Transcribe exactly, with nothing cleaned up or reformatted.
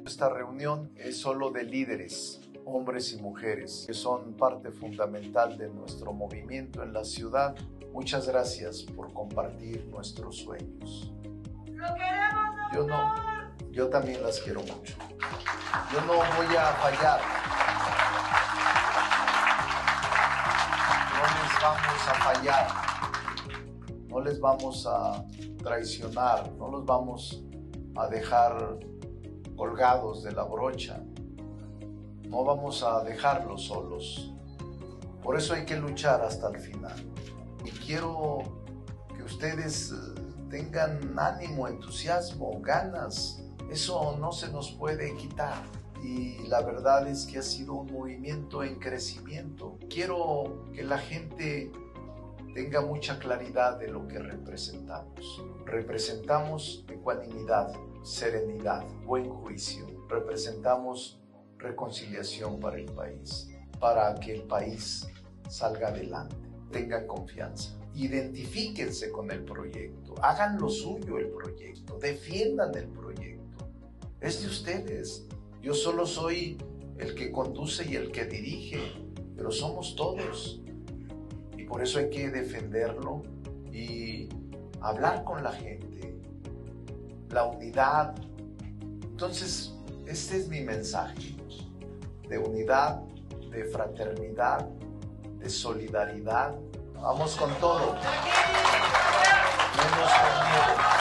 Esta reunión es solo de líderes, hombres y mujeres, que son parte fundamental de nuestro movimiento en la ciudad. Muchas gracias por compartir nuestros sueños. ¡Lo queremos, doctor! Yo no, yo también las quiero mucho. Yo no voy a fallar. No les vamos a fallar. No les vamos a traicionar. No los vamos a dejar colgados de la brocha. No vamos a dejarlos solos. Por eso hay que luchar hasta el final. Y quiero que ustedes tengan ánimo, entusiasmo, ganas. Eso no se nos puede quitar. Y la verdad es que ha sido un movimiento en crecimiento. Quiero que la gente tenga mucha claridad de lo que representamos. Representamos ecuanimidad, serenidad, buen juicio. Representamos reconciliación para el país, para que el país salga adelante. Tengan confianza. Identifíquense con el proyecto. Hagan lo suyo el proyecto. Defiendan el proyecto. Es de ustedes. Yo solo soy el que conduce y el que dirige, pero somos todos. Y por eso hay que defenderlo y hablar con la gente. La unidad. Entonces, este es mi mensaje. De unidad, de fraternidad, de solidaridad. Vamos con todo. Menos con miedo.